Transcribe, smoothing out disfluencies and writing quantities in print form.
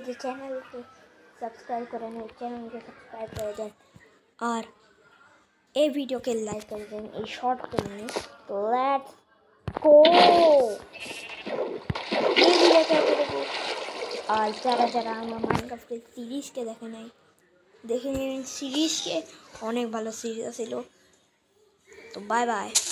যে চ্যানেলকে সাবস্ক্রাইব করেন এই চ্যানেলকে সাবস্ক্রাইব করে দেন আর এই ভিডিওকে লাইক করে দেন এই শর্ট ফিল্মে। তো লেটস গো। এই ভিডিওতে দেখো আর যারা আমার মাইনক্রাফটের সিরিজকে দেখে নাই দেখে নিন সিরিজকে, অনেক ভালো সিরিজ ছিল। তো বাই বাই।